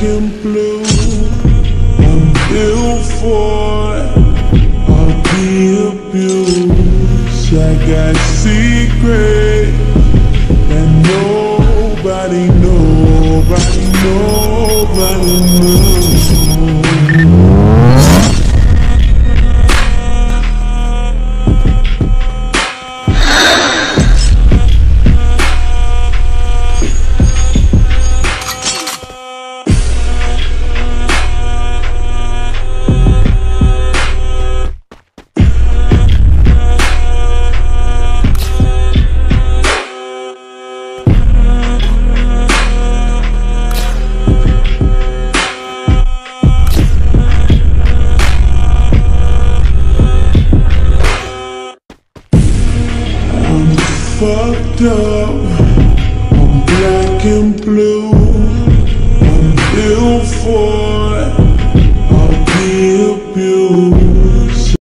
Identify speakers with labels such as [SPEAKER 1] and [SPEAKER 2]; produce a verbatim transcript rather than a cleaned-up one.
[SPEAKER 1] and blue. I'm built for all the abuse. I got secrets that nobody, nobody, nobody knows. Fucked up, I'm black and blue. I'm built for